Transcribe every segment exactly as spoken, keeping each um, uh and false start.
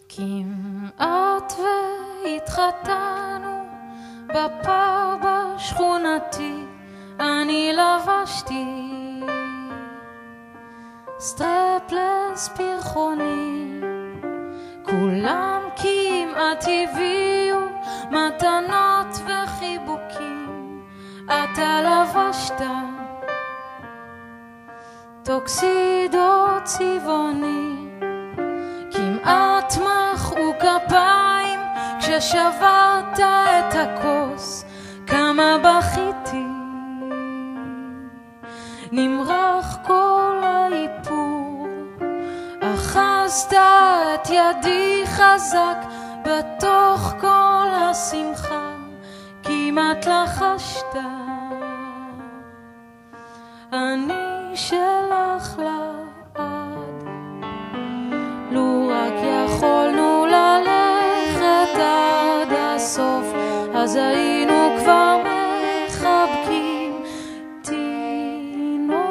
כמעט והתחתנו בפאב השכונתי, אני לבשתי סטרפלס פרחוני, כולם כמעט הביאו מתנות וחיבוקים, אתה לבשת טוקסידו צבעוני, כמעט מחאו כפיים כששברת את הכוס, כמה בכיתי, נמרח כל האיפור, אחזת את ידי חזק בתוך כל השמחה, כמעט לחשת אני שלך לעד, לו רק יכולנו ללכת עד הסוף, אז היינו כבר מחבקים תינוק.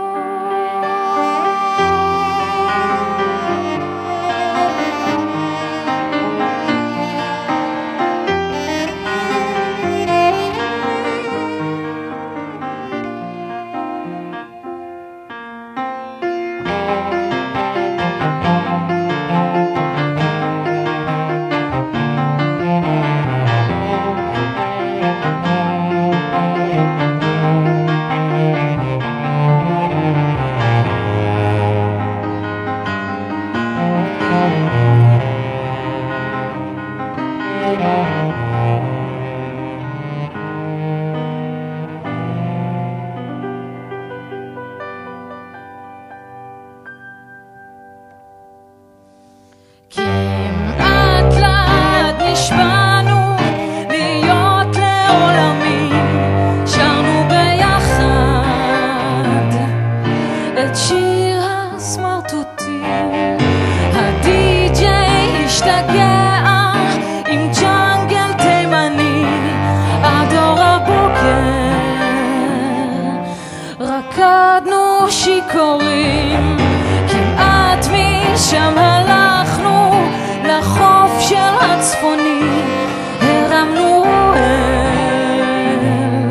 רקדנו שיכורים, כמעט משם הלכנו לחוף של הצפוני, הרמנו אל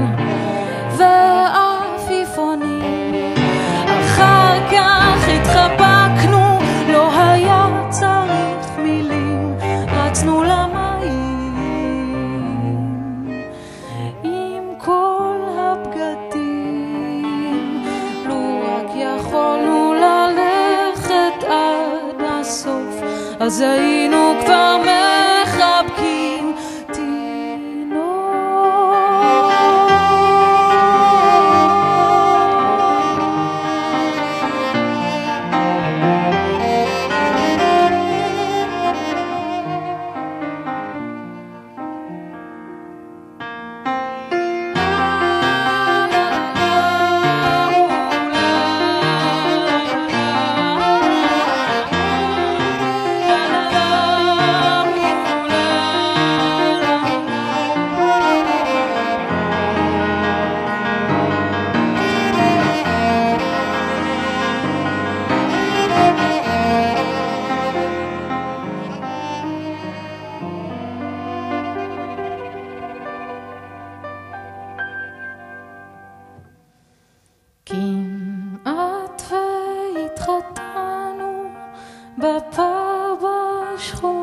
ועפיפוני, אחר כך התחבקנו, לא היה צריך מילים, רצנו למים עם כל הבגדים, יכולנו ללכת עד הסוף, אז היינו כבר מחבקים כמעט והתחתנו בפאב השכונתי.